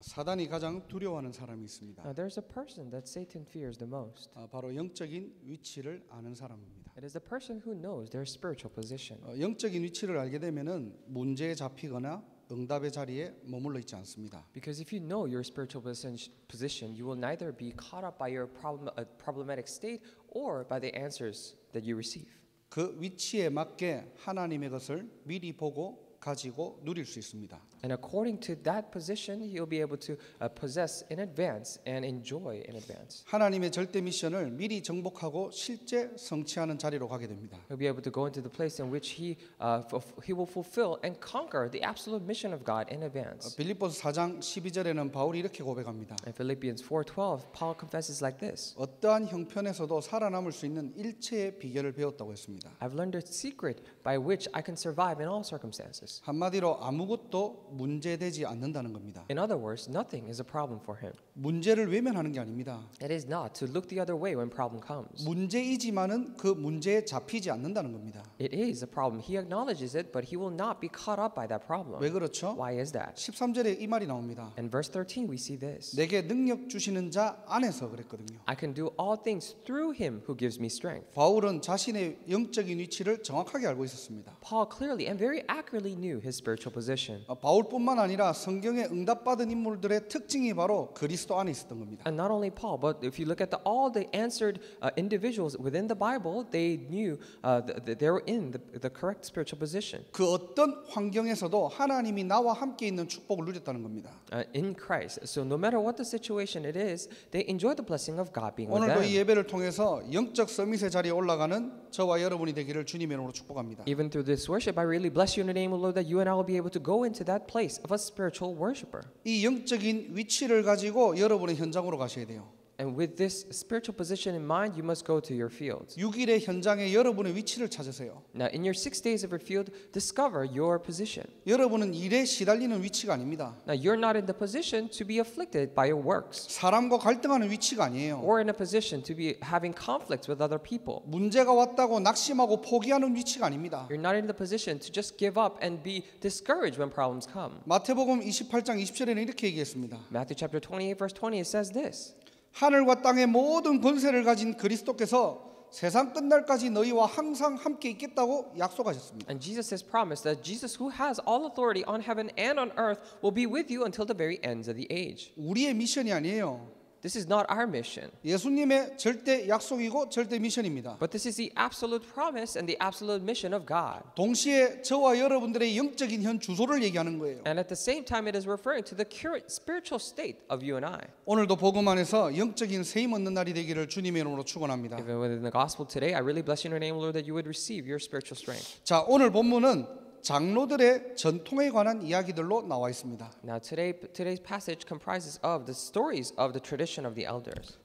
사단이 가장 두려워하는 사람이 있습니다. There's a person that Satan fears the most. 바로 영적인 위치를 아는 사람입니다. It is the person who knows their spiritual position. 영적인 위치를 알게 되면은 문제에 잡히거나 응답의 자리에 머물러 있지 않습니다. Because if you know your spiritual position, you will neither be caught up by your problematic state or by the answers that you receive. 그 위치에 맞게 하나님의 것을 미리 보고 가지고 누릴 수 있습니다. And according to that position, you'll be able to possess in advance and enjoy in advance. 하나님의 절대 미션을 미리 정복하고 실제 성취하는 자리로 가게 됩니다. He'll be able to go into the place in which he will fulfill and conquer the absolute mission of God in advance. 빌립보서 4장 12절에는 바울이 이렇게 고백합니다. In Philippians 4:12, Paul confesses like this. 어떠한 형편에서도 살아남을 수 있는 일체의 비결을 배웠다고 했습니다. I've learned a secret by which I can survive in all circumstances. 한마디로 아무것도 문제되지 않는다는 겁니다. In other words, nothing is a problem for him. 문제를 외면하는 게 아닙니다. It is not to look the other way when problem comes. 문제이지만은 그 문제에 잡히지 않는다는 겁니다. It is a problem. He acknowledges it, but he will not be caught up by that problem. 왜 그렇죠? Why is that? 13절에 이 말이 나옵니다. In verse 13, we see this. 내게 능력 주시는 자 안에서 그랬거든요. I can do all things through him who gives me strength. 바울은 자신의 영적인 위치를 정확하게 알고 있었습니다. Paul clearly and very accurately knew his spiritual position. 바울뿐만 아니라 성경에 응답받은 인물들의 특징이 바로 그리스도 안에 있었던 겁니다. And not only Paul, but if you look at all the answered individuals within the Bible, they knew that they were in the correct spiritual position. 그 어떤 환경에서도 하나님이 나와 함께 있는 축복을 누렸다는 겁니다. In Christ. So no matter what the situation it is, they enjoy the blessing of God being with 오늘도 이 them. 예배를 통해서 영적 서밋의 자리에 올라가는 저와 여러분이 되기를 주님의 이름으로 축복합니다. Even through this worship, I really bless you in the name of the Lord that you and I will be able to go into that place of a spiritual worshiper. 이 영적인 위치를 가지고 여러분의 현장으로 가셔야 돼요. And with this spiritual position in mind, you must go to your fields. 6일의 현장에 여러분의 위치를 찾으세요. Now, in your 6 days of your field, discover your position. 여러분은 일에 시달리는 위치가 아닙니다. Now, you're not in the position to be afflicted by your works, 사람과 갈등하는 위치가 아니에요. or in a position to be having conflicts with other people. 문제가 왔다고 낙심하고 포기하는 위치가 아닙니다. You're not in the position to just give up and be discouraged when problems come. 마태복음 28장 20절에는 이렇게 얘기했습니다. Matthew chapter 28, verse 20, it says this. 하늘과 땅의 모든 권세를 가진 그리스도께서 세상 끝날까지 너희와 항상 함께 있겠다고 약속하셨습니다. And Jesus has promised that Jesus, who has all authority on heaven and on earth, will be with you until the very ends of the age. 우리의 미션이 아니에요. This is not our mission, 예수님의 절대 약속이고 절대 미션입니다. but this is the absolute promise and the absolute mission of God. 동시에 저와 여러분들의 영적인 현 주소를 얘기하는 거예요. And at the same time, it is referring to the current spiritual state of you and I. 오늘도 복음 안에서 영적인 세임 얻는 날이 되기를 주님의 이름으로 축원합니다. Even within the gospel today, I really bless you in your name, Lord, that you would receive your spiritual strength. 자, 오늘 본문은 장로들의 전통에 관한 이야기들로 나와 있습니다. Now, today's passage comprises of the stories of the tradition of the elders.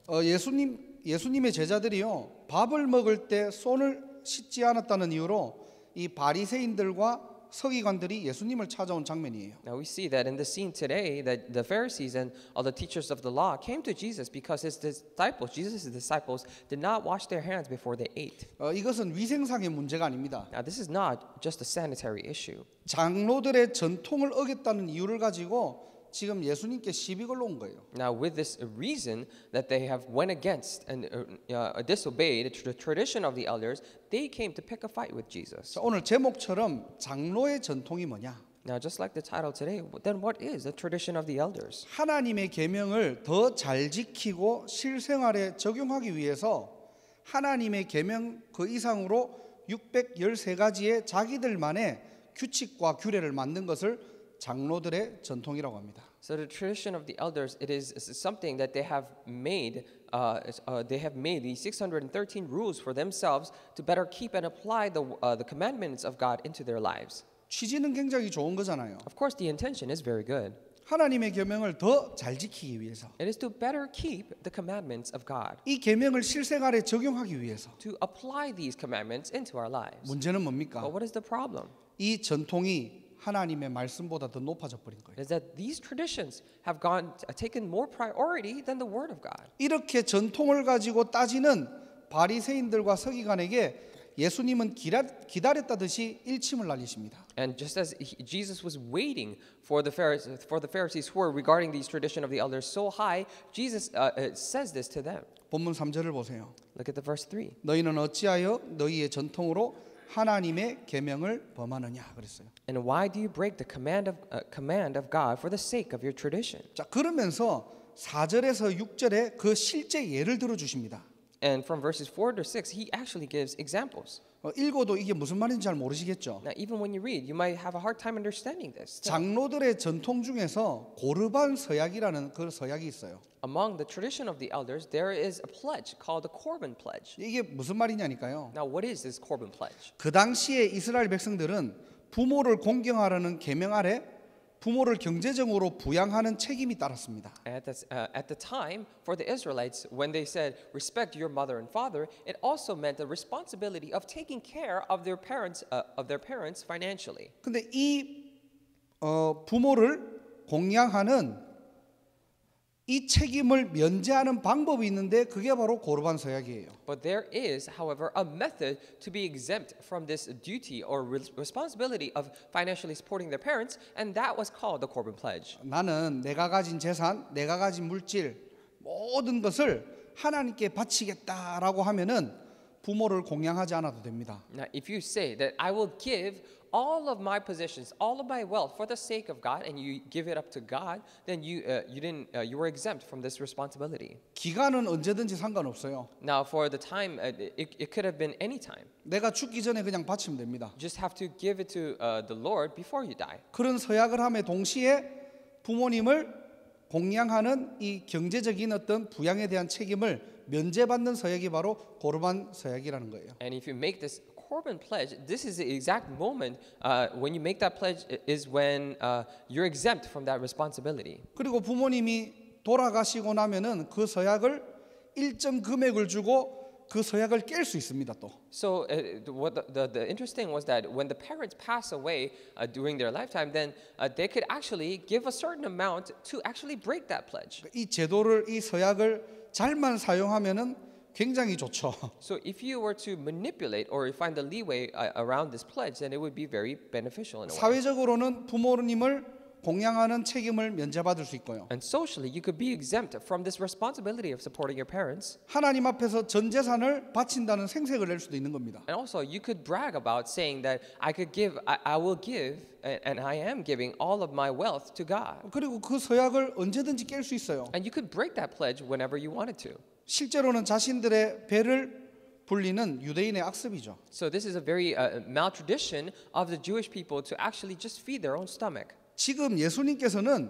예수님의 제자들이요, 밥을 먹을 때 손을 씻지 않았다는 이유로 이 바리새인들과 서기관들이 예수님을 찾아온 장면이에요. Now we see that in the scene today that the Pharisees and all the teachers of the law came to Jesus because Jesus' disciples did not wash their hands before they ate. 이것은 위생상의 문제가 아닙니다. Now this is not just a sanitary issue. 장로들의 전통을 어겼다는 이유를 가지고 지금 예수님께 시비 걸러 온 거예요. Now with this reason that they have went against and disobeyed the tradition of the elders, they came to pick a fight with Jesus. 자, 오늘 제목처럼 장로의 전통이 뭐냐? Now just like the title today, then what is the tradition of the elders? 하나님의 계명을 더 잘 지키고 실생활에 적용하기 위해서 하나님의 계명 그 이상으로 613가지의 자기들만의 규칙과 규례를 만든 것을 장로들의 전통이라고 합니다. So the tradition of the elders, it is something that they have made. They have made these 613 rules for themselves to better keep and apply the commandments of God into their lives. 취지는 굉장히 좋은 거잖아요. Of course, the intention is very good. 하나님의 계명을 더 잘 지키기 위해서. It is to better keep the commandments of God. 이 계명을 실생활에 적용하기 위해서. To apply these commandments into our lives. 문제는 뭡니까? But what is the problem? 이 전통이 하나님의 말씀보다 더 높아져 버린 거예요. Is that these traditions have taken more priority than the Word of God. 이렇게 전통을 가지고 따지는 바리새인들과 서기관에게 예수님은 기다렸다듯이 일침을 날리십니다. And just as Jesus was waiting for the Pharisees who were regarding these tradition of the elders so high, Jesus says this to them. 본문 3절을 보세요. Look at the verse 3. 너희는 어찌하여 너희의 전통으로 하나님의 계명을 범하느냐 그랬어요. And why do you break the command of God for the sake of your tradition? 자, 그러면서 4절에서 6절에 그 실제 예를 들어 주십니다. And from verses 4 to 6, he actually gives examples. 읽어도 이게 무슨 말인지 잘 모르시겠죠. Now, even when you read, you might have a hard time understanding this. 장로들의 전통 중에서 고르반 서약이라는 그 서약이 있어요. Among the tradition of the elders, there is a pledge called the Corban Pledge. 이게 무슨 말이냐니까요. Now, what is this Corban Pledge? 그 당시에 이스라엘 백성들은 부모를 공경하라는 계명 아래 부모를 경제적으로 부양하는 책임이 따랐습니다. At the time, for the Israelites, when they said, respect your mother and father, it also meant the responsibility of taking care of their parents financially. 근데 이 부모를 공양하는 이 책임을 면제하는 방법이 있는데 그게 바로 고르반 서약이에요. But there is, however, a method to be exempt from this duty or responsibility of financially supporting their parents, and that was called the Corban Pledge. 나는 내가 가진 재산, 내가 가진 물질 모든 것을 하나님께 바치겠다라고 하면은 부모를 공양하지 않아도 됩니다. Now, if you say that I will give all of my possessions, all of my wealth for the sake of God, and you give it up to God, then you were exempt from this responsibility. 기간은 언제든지 상관없어요. Now, for the time, it could have been any time. 내가 죽기 전에 그냥 바치면 됩니다. You just have to give it to the Lord before you die. 그런 서약을 함에 동시에 부모님을 공양하는 이 경제적인 어떤 부양에 대한 책임을 면제받는 서약이 바로 고르반 서약이라는 거예요. And if you make this Corban Pledge, this is the exact moment when you make that pledge is when you're exempt from that responsibility. 그리고 부모님이 돌아가시고 나면은 그 서약을 일정 금액을 주고 그 서약을 깰 수 있습니다 또. So what the interesting was that when the parents pass away during their lifetime, then they could actually give a certain amount to actually break that pledge. 이 제도를 이 서약을 잘만 사용하면은 굉장히 좋죠. So if you were to manipulate or find the leeway around this pledge, then it would be very beneficial in a way. 사회적으로는 부모님을 공양하는 책임을 면제받을 수 있고요. And socially, you could be exempt from this responsibility of supporting your parents. 하나님 앞에서 전 재산을 바친다는 생색을 낼 수도 있는 겁니다. And also, you could brag about saying that I will give, and I am giving all of my wealth to God. 그리고 그 서약을 언제든지 깰 수 있어요. And you could break that pledge whenever you wanted to. 실제로는 자신들의 배를 불리는 유대인의 악습이죠. So this is a very maltradition of the Jewish people to actually just feed their own stomach. 지금 예수님께서는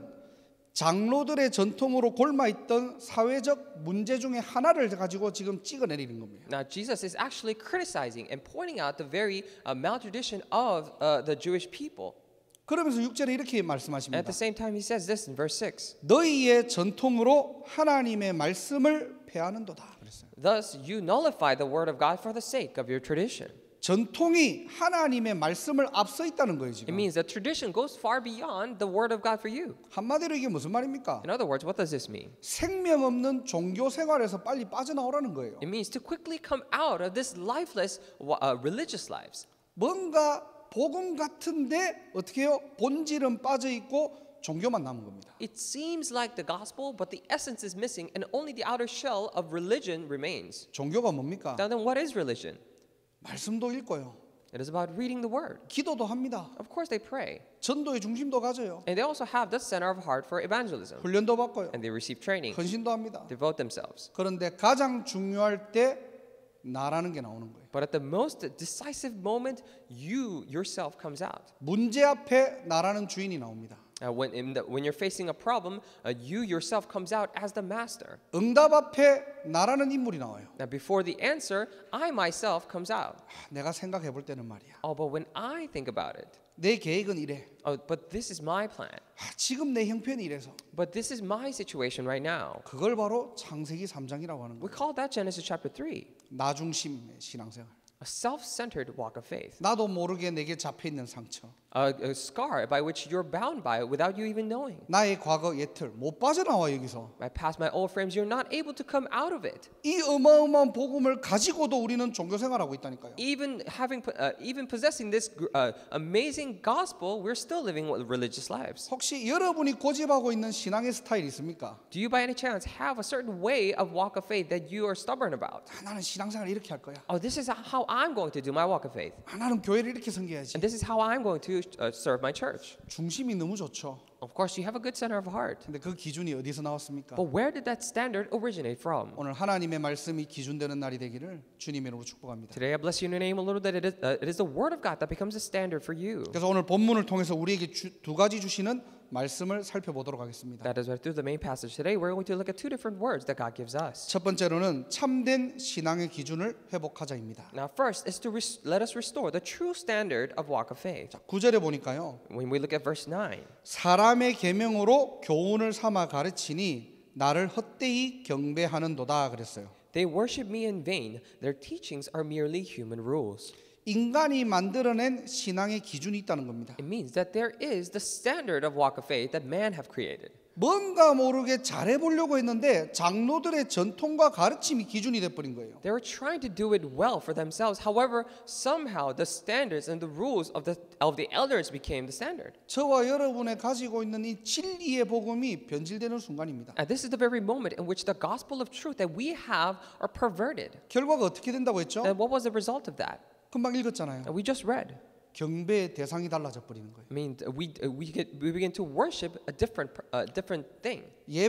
장로들의 전통으로 골마있던 사회적 문제 중에 하나를 가지고 지금 찍어내리는 겁니다. Now Jesus is actually criticizing and pointing out the very maltradition of the Jewish people. 그러면서 6절에 이렇게 At 말씀하십니다. the same time, he says this in verse 6. 너희의 전통으로 하나님의 말씀을 폐하는도다. 그랬어요. Thus, you nullify the word of God for the sake of your tradition. 전통이 하나님의 말씀을 앞서 있다는 거예요, It 지금. means that tradition goes far beyond the word of God for you. 한마디로 이게 무슨 말입니까? In other words, what does this mean? 생명 없는 종교 생활에서 빨리 빠져나오라는 거예요. It means to quickly come out of this lifeless religious lives. 뭔가 복음 같은데 어떻게 해요? 본질은 빠져 있고 종교만 남은 겁니다. It seems like the gospel, but the essence is missing, and only the outer shell of religion remains. 종교가 뭡니까? Now, then, what is religion? 말씀도 읽고요. It is about reading the word. 기도도 합니다. Of course, they pray, 전도의 중심도 가져요. and they also have the center of heart for evangelism, 훈련도 받고요. and they receive training, 헌신도 합니다. devote themselves. 그런데 가장 중요할 때 나라는 게 나오는 거예요. But at the most decisive moment, you yourself comes out. 문제 앞에 나라는 주인이 나옵니다. When you're facing a problem, you yourself comes out as the master. 응답 앞에 나라는 인물이 나와요. Now, before the answer, I myself comes out. 내가 생각해 볼 때는 말이야. Oh, but when I think about it, 내 계획은 이래. oh, but this is my plan. 지금 내 형편이 이래서. But this is my situation right now. 그걸 바로 창세기 3장이라고 하는 We 거예요. call that Genesis chapter 3. 나중심의 신앙생활. A self-centered walk of faith. 나도 모르게 내게 잡혀 있는 상처, A scar by which you're bound by it without you even knowing. 나의 과거 예틀 못 빠져나와 여기서. My past, my old frames, you're not able to come out of it. 이 어마어마한 복음을 가지고도 우리는 종교 생활하고 있다니까요. Even possessing this amazing gospel, we're still living religious lives. 혹시 여러분이 고집하고 있는 신앙의 스타일 있습니까? Do you by any chance have a certain way of walk of faith that you are stubborn about? 나는 신앙생활 이렇게 할 거야. Oh, this is how I'm going to do my walk of faith. 나는 교회를 이렇게 섬겨야지. And this is how I'm going to serve my church. 중심이 너무 좋죠. Of course, you have a good center of heart. 근데 그 기준이 어디서 나왔습니까? But where did that standard originate from? 오늘 하나님의 말씀이 기준되는 날이 되기를 주님의 이름으로 축복합니다. Today, I bless you in your name a little that it is the word of God that becomes a standard for you. 그래서 오늘 본문을 통해서 우리에게 두 가지 주시는 말씀을 살펴보도록 하겠습니다. That is why through the main passage today, we're going to look at two different words that God gives us. 첫 번째로는 참된 신앙의 기준을 회복하자입니다. Now, first is to let us restore the true standard of walk of faith. 9절에 보니까요. When we look at verse 9, 사람의 계명으로 교훈을 삼아 가르치니 나를 헛되이 경배하는도다 그랬어요. they worship me in vain. Their teachings are merely human rules. 인간이 만들어낸 신앙의 기준이 있다는 겁니다. It means that there is the standard of walk of faith that man have created. 뭔가 모르게 잘해보려고 했는데 장로들의 전통과 가르침이 기준이 돼버린 거예요. They were trying to do it well for themselves. However, somehow the standards and the rules of the elders became the standard. 저와 여러분의 가지고 있는 이 진리의 복음이 변질되는 순간입니다. And this is the very moment in which the gospel of truth that we have are perverted. 결과가 어떻게 된다고 했죠? And what was the result of that? 금방 읽었잖아요. We just read. 경배의 대상이 달라져 버리는 거예요. I mean, we begin to worship a different thing.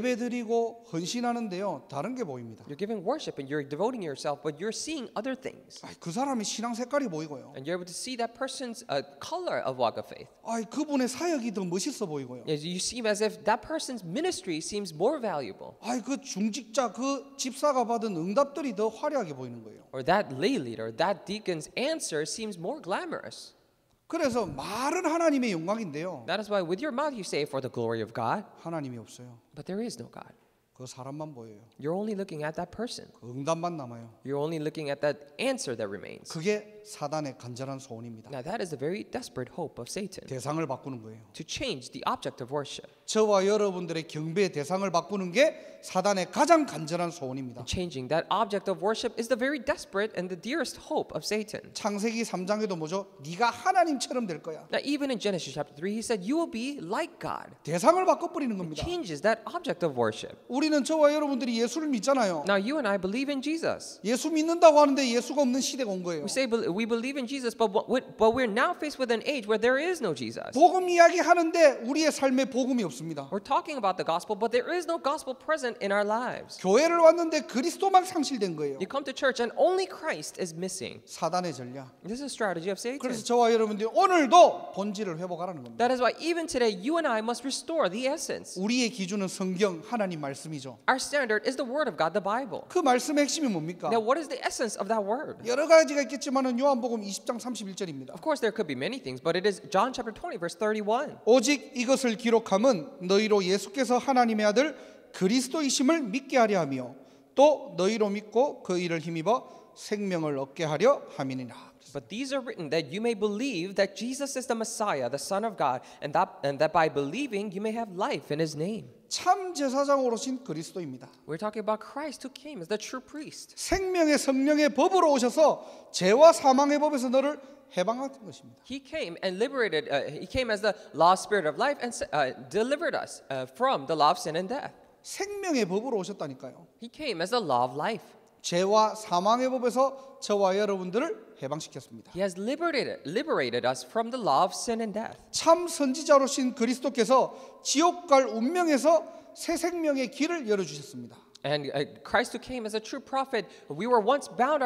예배드리고 헌신하는데요. 다른 게 보입니다. You're giving worship and you're devoting yourself, but you're seeing other things. 그 사람의 신앙 색깔이 보이고요. And you're able to see that person's color of walk of faith. 그분의 사역이 더 멋있어 보이고요. You see as if that person's ministry seems more valuable. 그 중직자 그 집사가 받은 응답들이 더 화려하게 보이는 거예요. Or that lay leader, that deacon's answer seems more glamorous. 그래서 말은 하나님의 영광인데요. That is why with your mouth you say for the glory of God, 하나님이 없어요. but there is no God. 그 사람만 보여요. You're only looking at that person. 그 응답만 남아요. You're only looking at that answer that remains. 그게 사단의 간절한 소원입니다. Now that is the very desperate hope of Satan, 대상을 바꾸는 거예요. to change the object of worship. 저와 여러분들의 경배의 대상을 바꾸는 게 사단의 가장 간절한 소원입니다. Changing that object of worship is the very desperate and the dearest hope of Satan. 창세기 3장에도 뭐죠? 네가 하나님처럼 될 거야. Now even in Genesis chapter 3, he said, you will be like God. 대상을 바꿔버리는 겁니다. Changes that object of worship. 우리는 저와 여러분들이 예수를 믿잖아요. Now you and I believe in Jesus. 예수 믿는다고 하는데 예수가 없는 시대가 온 거예요. We say we believe in Jesus, but we're now faced with an age where there is no Jesus. 복음 이야기하는데 우리의 삶에 복음이 없습니다. We're talking about the gospel, but there is no gospel present in our lives. 교회를 왔는데 그리스도만 상실된 거예요. You come to church and only Christ is missing. 사단의 전략. This is a strategy of Satan. 그래서 저와 여러분들이 오늘도 본질을 회복하라는 겁니다. That is why even today you and I must restore the essence. 우리의 기준은 성경 하나님 말씀이죠. Our standard is the word of God, the Bible. 그 말씀의 핵심이 뭡니까? Now what is the essence of that word? 여러 가지가 있겠지만은 요한복음 20장 31절입니다. Of course there could be many things, but it is John chapter 20 verse 31. 오직 이것을 기록함은 너희로 예수께서 하나님의 아들 그리스도이심을 믿게 하려 하며 또 너희로 믿고 그 일을 힘입어 생명을 얻게 하려 함이니라. But these are written that you may believe that Jesus is the Messiah, the Son of God, and that by believing you may have life in His name. 참 제사장으로 오신 그리스도입니다. We're talking about Christ who came as the true priest. 생명의 성령의 법으로 오셔서 죄와 사망의 법에서 너를 해방한 것입니다. He came and liberated. He came as the law, spirit of life, and delivered us from the law of sin and death. 생명의 법으로 오셨다니까요. He came as the law of life. 죄와 사망의 법에서 저와 여러분들을 해방시켰습니다. He has liberated us from the law of sin and death. 참 선지자로신 그리스도께서 지옥 갈 운명에서 새 생명의 길을 열어 주셨습니다. And Christ who came as a true prophet, we were once bound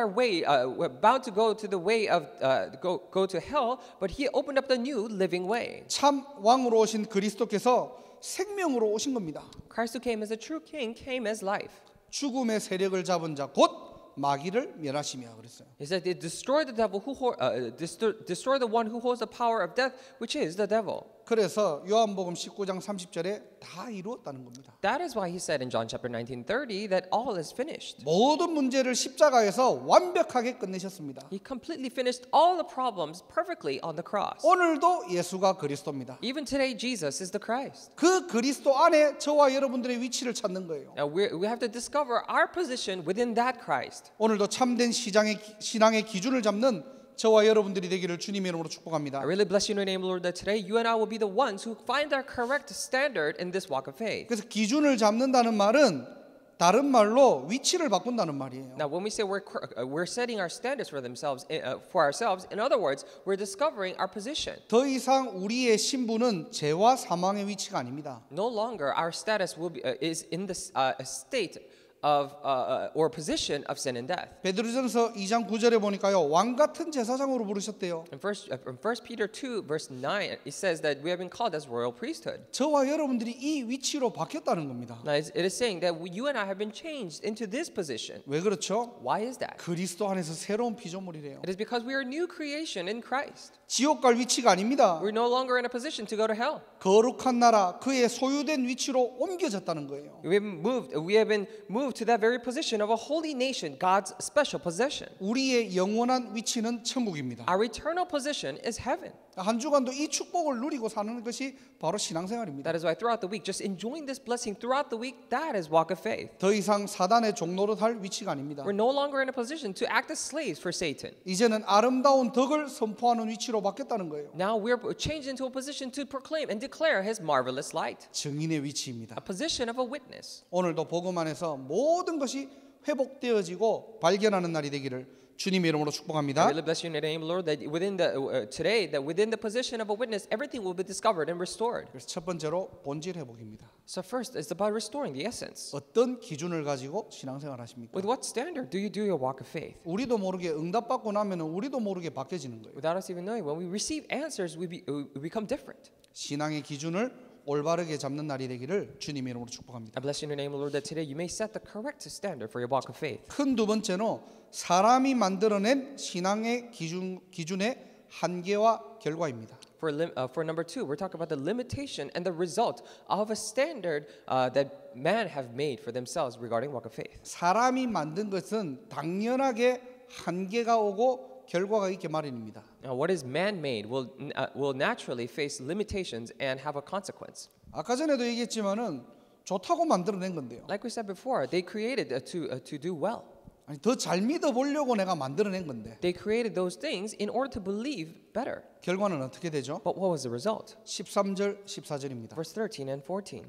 to go to the way of go to hell, but He opened up the new living way. 참 왕으로 오신 그리스도께서 생명으로 오신 겁니다. Christ who came as a true king came as life. 죽음의 세력을 잡은 자 곧 마귀를 멸하시며 그랬어요. He said, "They destroy the devil destroy the one who holds the power of death, which is the devil." 그래서 요한복음 19장 30절에 다 이루었다는 겁니다. That is why he said in John chapter 19:30 that all is finished. 모든 문제를 십자가에서 완벽하게 끝내셨습니다. He completely finished all the problems perfectly on the cross. 오늘도 예수가 그리스도입니다. Even today, Jesus is the Christ. 그 그리스도 안에 저와 여러분들의 위치를 찾는 거예요. Now we have to discover our position within that Christ. 오늘도 참된 신앙의 기준을 잡는 저와 여러분들이 되기를 주님의 이름으로 축복합니다. I really bless you in the name of the Lord that today you and I will be the ones who find our correct standard in this walk of faith. 그래서 기준을 잡는다는 말은 다른 말로 위치를 바꾼다는 말이에요. Now, when we say we're setting our standards for ourselves, in other words, we're discovering our position. 더 이상 우리의 신분은 죄와 사망의 위치가 아닙니다. No longer our status is in the state of or position of sin and death. 베드로전서 2장 9절에 보니까요. 왕 같은 제사장으로 부르셨대요. In 1 Peter 2 verse 9 it says that we have been called as royal priesthood. 저와 여러분들이 이 위치로 바뀌었다는 겁니다. Now it is saying that you and I have been changed into this position. 왜 그렇죠? Why is that? 그리스도 안에서 새로운 피조물이래요. It is because we are a new creation in Christ. 지옥 갈 위치가 아닙니다. We're no longer in a position to go to hell. 거룩한 나라 그의 소유된 위치로 옮겨졌다는 거예요. We have been moved to that very position of a holy nation, God's special possession. 우리의 영원한 위치는 천국입니다. Our eternal position is heaven. 한 주간도 이 축복을 누리고 사는 것이 바로 신앙생활입니다. That is why throughout the week, just enjoying this blessing throughout the week, that is walk of faith. 더 이상 사단의 종노릇 할 위치가 아닙니다. We're no longer in a position to act as slaves for Satan. 이제는 아름다운 덕을 선포하는 위치로 바뀌었다는 거예요. Now we're changed into a position to proclaim and declare His marvelous light. 증인의 위치입니다. A position of a witness. 오늘도 복음 안에서 모든 것이 회복되어지고 발견하는 날이 되기를 주님의 이름으로 I 축복합니다. really bless you in the name, Lord, that within the position of a witness, everything will be discovered and restored. 그래서 첫 번째로 본질 회복입니다. So first, it's about restoring the essence. 어떤 기준을 가지고 신앙생활 하십니까? With what standard do you do your walk of faith? 우리도 모르게 응답받고 나면 우리도 모르게 바뀌어지는 거예요. Without us even knowing, when we receive answers, we become different. 신앙의 기준을 올바르게 잡는 날이 되기를 주님의 이름으로 축복합니다. I bless you in the name of the Lord that today you may set the correct standard for your walk of faith. 큰 두 번째는 사람이 만들어낸 신앙의 기준의 한계와 결과입니다. For number two, we're talking about the limitation and the result of a standard that man have made for themselves regarding walk of faith. 사람이 만든 것은 당연하게 한계가 오고 결과가 있게 마련입니다. Now, what is man-made will naturally face limitations and have a consequence. 아까 전에도 얘기했지만은 좋다고 만들어낸 건데요. Like we said before, they created to do well. 아니 더 잘 믿어 보려고 내가 만들어낸 건데 They created those things in order to believe better. 결과는 어떻게 되죠? But what was the result? 13절 14절입니다. Verse 13 and 14.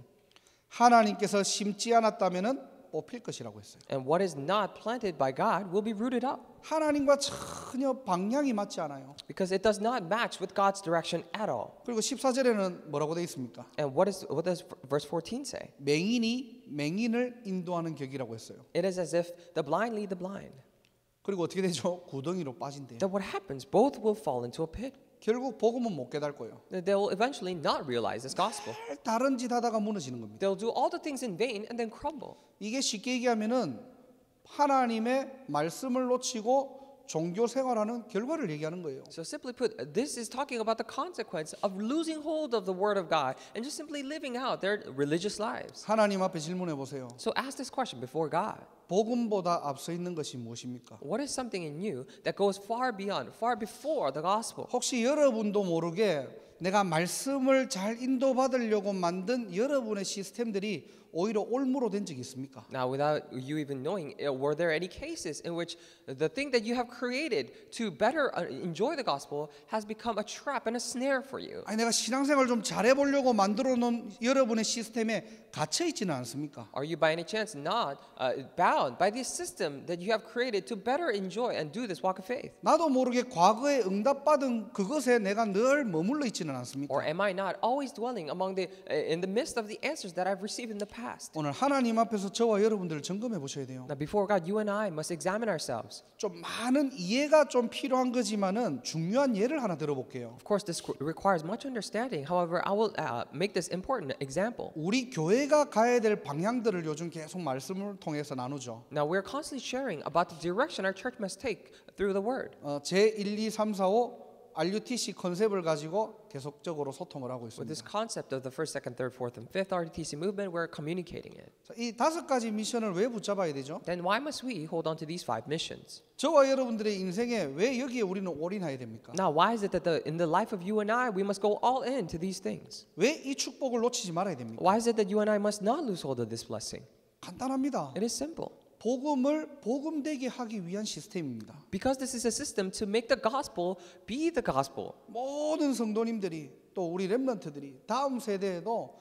하나님께서 심지 않았다면은 뽑힐 것이라고 했어요. And what is not planted by God will be rooted up. 하나님과 전혀 방향이 맞지 않아요. Because it does not match with God's direction at all. 그리고 14절에는 뭐라고 되어 있습니까? And what does verse 14 say? 맹인이 맹인을 인도하는 격이라고 했어요. It is as if the blind lead the blind. 그리고 어떻게 되죠? 구덩이로 빠진대요. Then what happens? Both will fall into a pit. 결국 복음은 못 깨달을 거예요. They will eventually not realize this gospel. 다른 짓 하다가 무너지는 겁니다. They'll do all the things in vain and then crumble. 이게 쉽게 얘기하면은 하나님의 말씀을 놓치고 종교 생활하는 결과를 얘기하는 거예요. So simply put, this is talking about the consequence of losing hold of the word of God and just simply living out their religious lives. 하나님 앞에 질문해 보세요. So ask this question before God. 복음보다 앞서 있는 것이 무엇입니까? What is something in you that goes far beyond, far before the gospel? 혹시 여러분도 모르게 내가 말씀을 잘 인도받으려고 만든 여러분의 시스템들이 오히려 올무로 된 적이 있습니까? Now, without you even knowing, were there any cases in which the thing that you have created to better enjoy the gospel has become a trap and a snare for you? 아니 내가 신앙생활 좀 잘해보려고 만들어 놓은 여러분의 시스템에 갇혀 있지는 않습니까? Are you by any chance not bound by this system that you have created to better enjoy and do this walk of faith? 나도 모르게 과거에 응답받은 그것에 내가 늘 머물러 있지는 않습니까? Or am I not always dwelling in the midst of the answers that I've received in the past? 오늘 하나님 앞에서 저와 여러분들을 점검해 보셔야 돼요. Now, before God, you and I must examine ourselves. 좀 많은 이해가 좀 필요한 거지만은 중요한 예를 하나 들어볼게요. Of course, this requires much understanding. However, I will make this important example. 우리 교회가 가야 될 방향들을 요즘 계속 말씀을 통해서 나누죠. Now, we're constantly sharing about the direction our church must take through the Word. 제 1, 2, 3, 4, 5 RUTC 컨셉을 가지고 계속적으로 소통을 하고 With this 있습니다. concept of the first, second, third, fourth, and fifth RTC movement, we're communicating it. 자, 이 5가지 미션을 왜 붙잡아야 되죠? Then why must we hold on to these 5 missions? 저와 여러분들의 인생에 왜 여기에 우리는 올인해야 됩니까? Now, why is it that in the life of you and I, we must go all into these things? 왜 이 축복을 놓치지 말아야 됩니까? Why is it that you and I must not lose hold of this blessing? 간단합니다. It is simple. 복음을 복음되게 하기 위한 시스템입니다. Because this is a system to make the gospel be the gospel. 모든 성도님들이 또 우리 렘넌트들이 다음 세대에도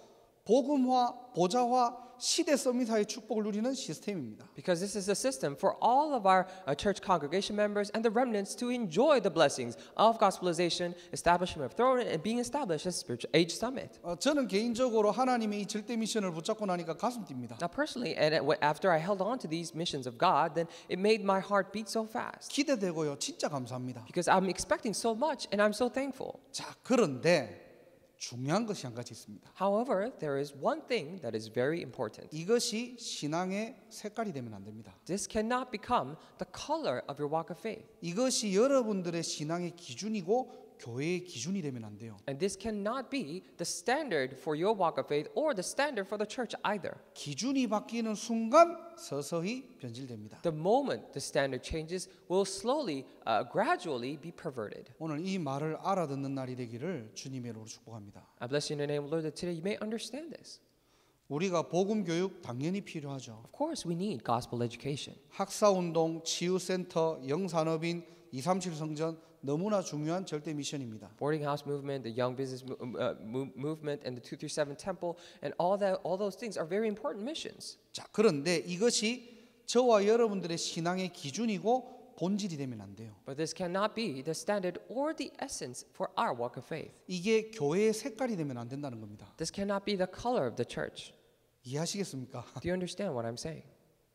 복음화, 보좌화, 시대 서밋화의 축복을 누리는 시스템입니다. Because this is a system for all of our church congregation members and the remnants to enjoy the blessings of gospelization, establishment of throne, and being established as spiritual age summit. 저는 개인적으로 하나님의 이 절대 미션을 붙잡고 나니까 가슴 뜁니다. Now, personally, and after I held on to these missions of God, then it made my heart beat so fast. 기대되고요. 진짜 감사합니다. Because I'm expecting so much, and I'm so thankful. 자, 그런데 중요한 것이 한 가지 있습니다. However, there is one thing that is very important. 이것이 신앙의 색깔이 되면 안 됩니다. This cannot become the color of your walk of faith. 이것이 여러분들의 신앙의 기준이고 교회의 기준이 되면 안 돼요. And this cannot be the standard for your walk of faith or the standard for the church either. 기준이 바뀌는 순간 서서히 변질됩니다. The moment the standard changes will slowly, gradually be perverted. 오늘 이 말을 알아듣는 날이 되기를 주님의 이름으로 축복합니다. I bless you in the name of the Lord that today you may understand this. 우리가 복음 교육 당연히 필요하죠. Of course, we need gospel education. 학사운동, 치유센터, 영산업인, 237 성전 너무나 중요한 절대 미션입니다. Boarding house movement, the young business movement, and the 237 temple, and all those things are very important missions. 자, 그런데 이것이 저와 여러분들의 신앙의 기준이고 본질이 되면 안 돼요. But this cannot be the standard or the essence for our walk of faith. 이게 교회의 색깔이 되면 안 된다는 겁니다. This cannot be the color of the church. 이해하시겠습니까? Do you understand what I'm saying?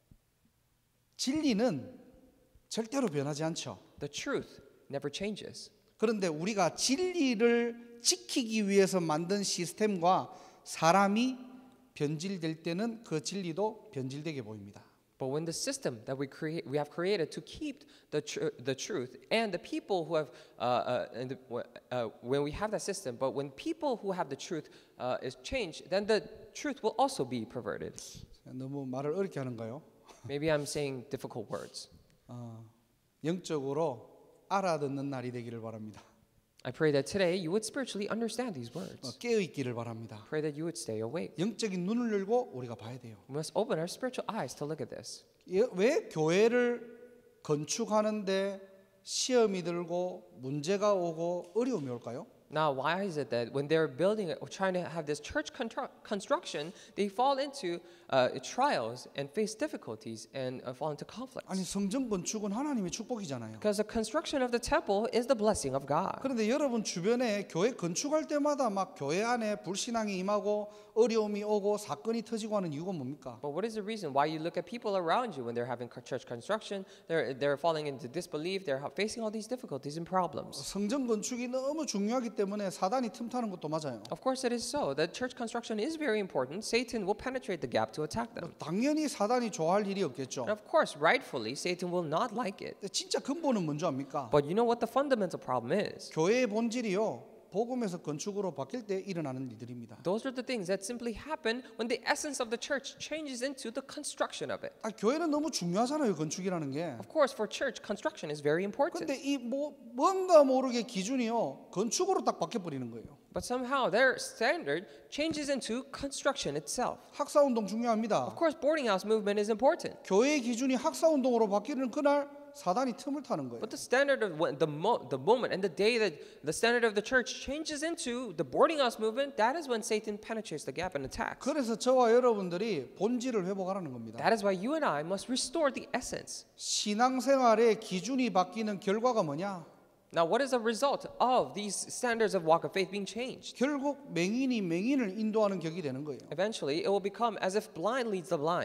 진리는 절대로 변하지 않죠. The truth never changes. 그런데 우리가 진리를 지키기 위해서 만든 시스템과 사람이 변질될 때는 그 진리도 변질되게 보입니다. But when the system that we have created to keep the truth and the people who have when we have that system, but when people who have the truth is changed, then the truth will also be perverted. 너무 말을 어렵게 하는가요? Maybe I'm saying difficult words. 영적으로 알아듣는 날이 되기를 바랍니다. I pray that today you would spiritually understand these words. 깨어 있기를 바랍니다. Pray that you would stay awake. 영적인 눈을 열고 우리가 봐야 돼요. We must open our spiritual eyes to look at this. 왜 교회를 건축하는데 시험이 들고 문제가 오고 어려움이 올까요? Now, why is it that when they're building or trying to have this church construction, they fall into trials and face difficulties and fall into conflicts? 아니 성전 건축은 하나님의 축복이잖아요. Because the construction of the temple is the blessing of God. 그런데 여러분 주변에 교회 건축할 때마다 막 교회 안에 불신앙이 임하고 어려움이 오고 사건이 터지고 하는 이유가 뭡니까? But what is the reason why you look at people around you when they're having church construction? They're falling into disbelief. They're facing all these difficulties and problems. 성전 건축이 너무 중요하기 때문에 사단이 틈타는 것도 맞아요. Of course, it is so. That church construction is very important. Satan will penetrate the gap to attack them. 당연히 사단이 좋아할 일이 없겠죠. And of course, rightfully, Satan will not like it. 근데 진짜 근본은 뭔지 압니까? But you know what the fundamental problem is? 교회의 본질이요. 복음에서 건축으로 바뀔 때 일어나는 일들입니다. Those are the things that simply happen when the essence of the church changes into the construction of it. 교회는 너무 중요하잖아요, 건축이라는 게. Of course, for church, construction is very important. 근데 이 뭔가 모르게 기준이요 건축으로 딱 바뀌어 버리는 거예요. But somehow their standard changes into construction itself. 학사운동 중요합니다. Of course, boarding house movement is important. 교회의 기준이 학사운동으로 바뀌는 그날 사단이 틈을 타는 거예요. But the standard of the moment and the day that the standard of the church changes into the boarding house movement, that is when Satan penetrates the gap and attacks. 그래서 저와 여러분들이 본질을 회복하라는 겁니다. That is why you and I must restore the essence. 신앙생활의 기준이 바뀌는 결과가 뭐냐? Now, what is the result of these standards of walk of faith being changed? 결국 맹인이 맹인을 인도하는 격이 되는 거예요. Eventually, it will become as if blind leads the blind.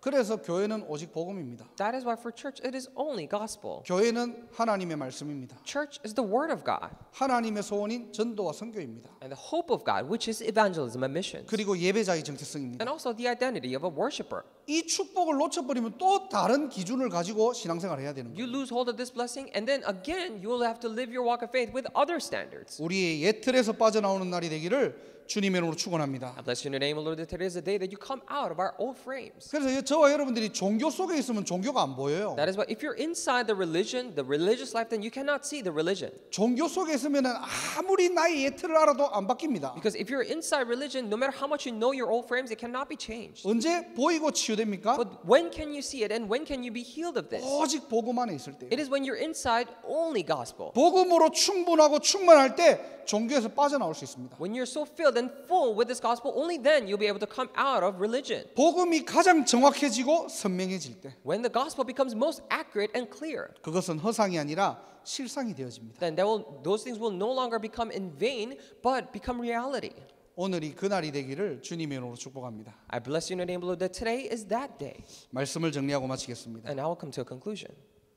그래서 교회는 오직 복음입니다. That is why for church it is only gospel. 교회는 하나님의 말씀입니다. Church is the word of God 하나님의 소원인 전도와 선교입니다. and the hope of God, which is evangelism and missions. 그리고 예배자의 정체성입니다. And also the identity of a worshiper. 이 축복을 놓쳐버리면 또 다른 기준을 가지고 신앙생활을 해야 되는 거예요. You lose hold of this blessing, and then again you will have to live your walk of faith with other standards. 우리의 옛 틀에서 빠져나오는 날이 되기를 주님의 이름으로 축원합니다. I bless you in the name of the Lord that today is the day that you come out of our old frames. 그래서 저와 여러분들이 종교 속에 있으면 종교가 안 보여요. That is why if you're inside the religious life, then you cannot see the religion. 종교 속에 있으면 아무리 나의 옛 틀을 알아도 안 바뀝니다. Because if you're inside religion, no matter how much you know your old frames, it cannot be changed. 언제 보이고 치유됩니까? But when can you see it, and when can you be healed of this? 오직 복음 안에 있을 때. It is when you're inside only gospel. 복음으로 충분하고 충만할 때 종교에서 빠져나올 수 있습니다. When you're so filled and full with this gospel, only then you'll be able to come out of religion. 복음이 가장 정확해지고 선명해질 때 When the gospel becomes most accurate and clear, 그것은 허상이 아니라 실상이 되어집니다. then those things will no longer become in vain, but become reality. 오늘이 그날이 되기를 주님의 이름으로 축복합니다. I bless you in the name of the Lord that today is that day. 말씀을 정리하고 마치겠습니다. And now we'll come to a conclusion.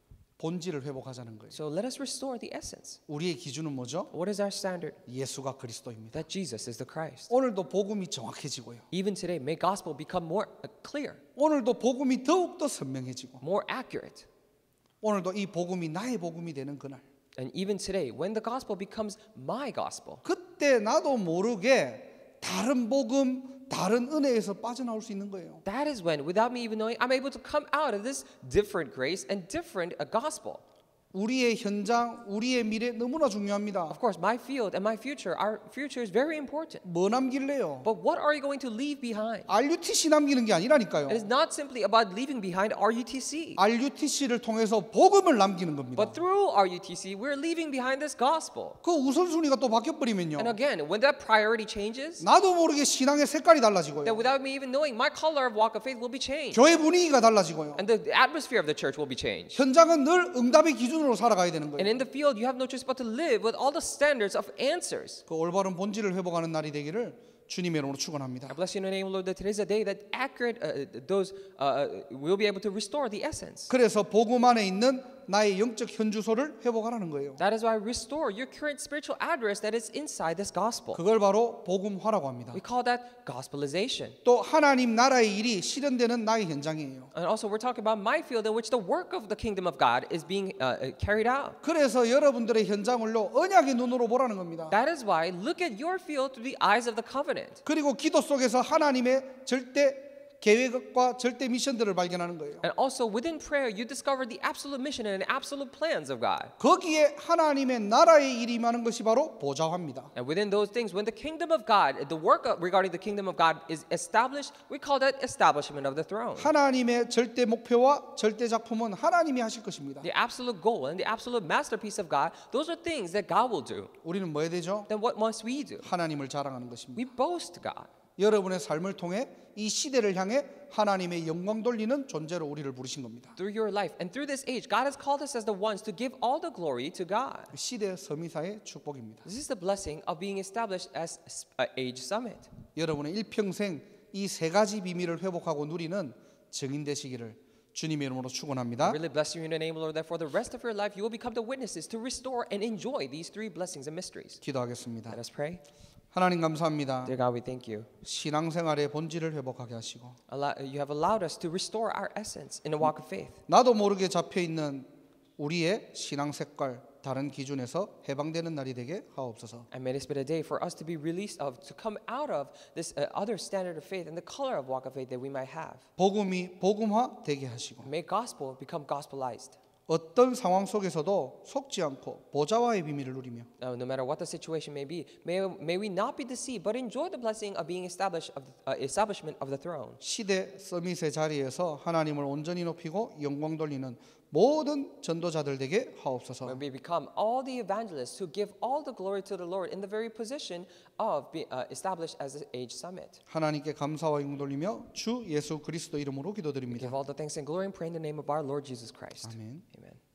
본질을 회복하자는 거예요. So let us restore the essence. 우리의 기준은 뭐죠? What is our standard? 예수가 그리스도입니다. That Jesus is the Christ. 오늘도 복음이 정확해지고요. Even today, may gospel become more clear, 오늘도 복음이 더욱더 선명해지고 more accurate. 오늘도 이 복음이 나의 복음이 되는 그날 And even today, when the gospel becomes my gospel, 그때 나도 모르게 다른 복음 다른 은혜에서 빠져나올 수 있는 거예요. that is when, without me even knowing, I'm able to come out of this different grace and different gospel. 우리의 현장, 우리의 미래 너무나 중요합니다. Of course, my field and my future, our future is very important. 뭐 남길래요? But what are you going to leave behind? RUTC 남기는 게 아니라니까요. It is not simply about leaving behind RUTC. RUTC를 통해서 복음을 남기는 겁니다. But through RUTC, we're leaving behind this gospel. 그 우선순위가 또 바뀌어버리면요. And again, when that priority changes, 나도 모르게 신앙의 색깔이 then 달라지고요. without me even knowing, my color of walk of faith will be changed. 교회 분위기가 달라지고요. And the atmosphere of the church will be changed. 현장은 늘 응답의 기준으로 살아가야 되는 And 거예요. in the field, you have no choice but to live with all the standards of answers. 그 올바른 본질을 회복하는 날이 되기를 주님의 이름으로 축원합니다. I bless you in the name of the Lord that today is a day that accurate, will be able to restore the essence. 그래서 복음 안에 있는 나의 영적 현주소를 회복하라는 거예요. That is why restore your current spiritual address that is inside this gospel. 그걸 바로 복음화라고 합니다. We call that gospelization. 또 하나님 나라의 일이 실현되는 나의 현장이에요. And also we're talking about my field in which the work of the kingdom of God is being carried out. 그래서 여러분들의 현장을요 언약의 눈으로 보라는 겁니다. That is why look at your field through the eyes of the covenant. 그리고 기도 속에서 하나님의 절대 계획과 절대 미션들을 발견하는 거예요. And also within prayer you discover the absolute mission and absolute plans of God. 거기에 하나님의 나라의 일이 임하는 것이 바로 보좌화입니다. And within those things, when the kingdom of God, the work regarding the kingdom of God is established, we call that establishment of the throne. 하나님의 절대 목표와 절대 작품은 하나님이 하실 것입니다. The absolute goal and the absolute masterpiece of God, those are things that God will do. 우리는 뭐 해야 되죠? Then what must we do? 하나님을 자랑하는 것입니다. We boast God. 여러분의 삶을 통해 이 시대를 향해 하나님의 영광 돌리는 존재로 우리를 부르신 겁니다. Through your life and through this age, God has called us as the ones to give all the glory to God. 시대 서미사의 축복입니다. This is the blessing of being established as Age Summit. 여러분의 일평생 이 세 가지 비밀을 회복하고 누리는 증인 되시기를 주님의 이름으로 축원합니다. I really bless you in the name of the Lord that for the rest of your life you will become the witnesses to restore and enjoy these three blessings and mysteries. 기도하겠습니다. Let us pray. 하나님 감사합니다. Dear God, we thank you. 신앙생활의 본질을 회복하게 하시고 You have allowed us to restore our essence in the walk of faith. 나도 모르게 잡혀 있는 우리의 신앙 색깔 다른 기준에서 해방되는 날이 되게 하옵소서. And may this be a day for us to be released of, to come out of this other standard of faith and the color of walk of faith that we might have. 복음이 복음화 되게 하시고 May gospel become gospelized. 어떤 상황 속에서도 속지 않고 보좌와의 비밀을 누리며 Now, no matter what the situation may be, may we not be deceived, but enjoy the blessing of being established of establishment of the throne. 시대 서밋의 자리에서 하나님을 온전히 높이고 영광 돌리는 모든 전도자들 되게 하옵소서. May we become all the evangelists who give all the glory to the Lord in the very position of being established as an age summit. 하나님께 감사와 영광 돌리며 주 예수 그리스도 이름으로 기도드립니다. Give all the thanks and glory and pray in the name of our Lord Jesus Christ. 아멘. Amen.